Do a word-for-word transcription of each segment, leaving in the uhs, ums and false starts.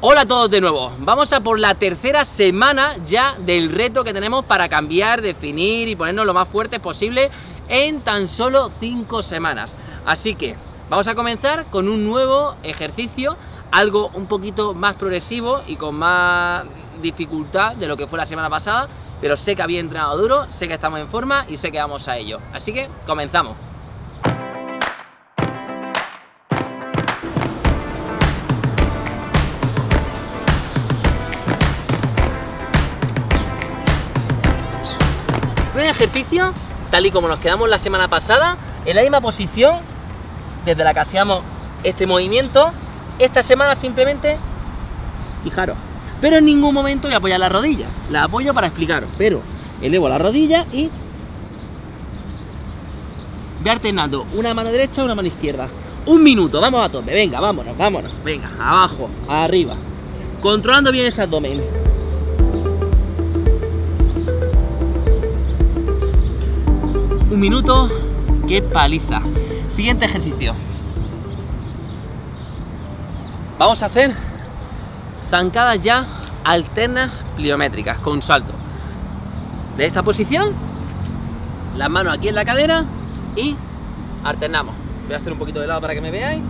Hola a todos de nuevo, vamos a por la tercera semana ya del reto que tenemos para cambiar, definir y ponernos lo más fuertes posible en tan solo cinco semanas. Así que vamos a comenzar con un nuevo ejercicio, algo un poquito más progresivo y con más dificultad de lo que fue la semana pasada, pero sé que había entrenado duro, sé que estamos en forma y sé que vamos a ello. Así que comenzamos. Un ejercicio tal y como nos quedamos la semana pasada, en la misma posición desde la que hacíamos este movimiento. Esta semana simplemente, fijaros, pero en ningún momento voy a apoyar la rodilla, la apoyo para explicaros, pero elevo la rodilla y voy alternando una mano derecha y una mano izquierda. Un minuto, vamos a tope, venga, vámonos, vámonos, venga, abajo, arriba, controlando bien ese abdomen. Un minuto, qué paliza. Siguiente ejercicio. Vamos a hacer zancadas ya alternas pliométricas con salto. De esta posición, las manos aquí en la cadera y alternamos. Voy a hacer un poquito de lado para que me veáis.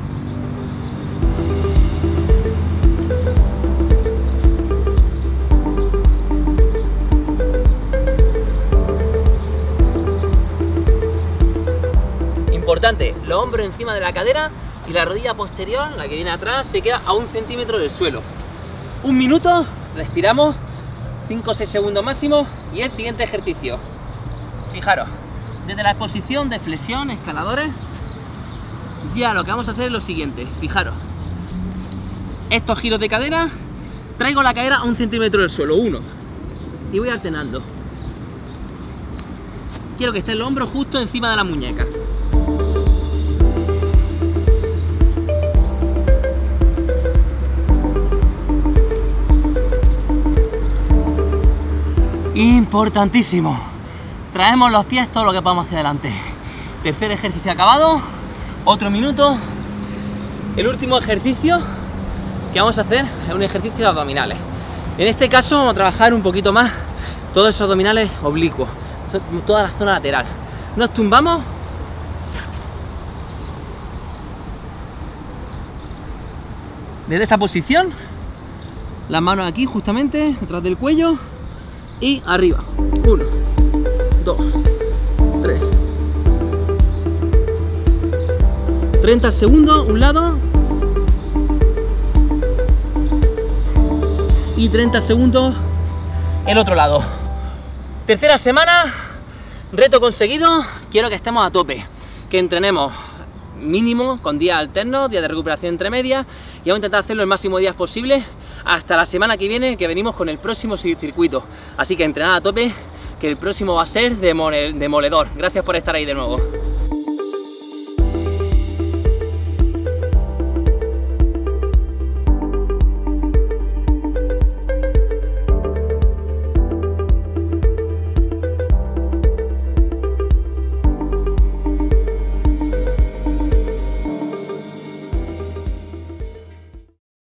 Importante, los hombros encima de la cadera y la rodilla posterior, la que viene atrás, se queda a un centímetro del suelo. Un minuto, respiramos, cinco o seis segundos máximo y el siguiente ejercicio. Fijaros, desde la posición de flexión, escaladores, ya lo que vamos a hacer es lo siguiente. Fijaros, estos giros de cadera, traigo la cadera a un centímetro del suelo, uno, y voy alternando. Quiero que esté el hombro justo encima de la muñeca. Importantísimo, traemos los pies todo lo que podamos hacia adelante. Tercer ejercicio acabado, otro minuto. El último ejercicio que vamos a hacer es un ejercicio de abdominales. En este caso vamos a trabajar un poquito más todos esos abdominales oblicuos, toda la zona lateral. Nos tumbamos desde esta posición, las manos aquí justamente detrás del cuello y arriba. Uno, dos, tres. treinta segundos un lado y treinta segundos el otro lado. Tercera semana, reto conseguido. Quiero que estemos a tope, que entrenemos mínimo con días alternos, días de recuperación entre medias, y vamos a intentar hacerlo el máximo de días posible hasta la semana que viene, que venimos con el próximo circuito. Así que entrenad a tope, que el próximo va a ser demoledor. Gracias por estar ahí de nuevo.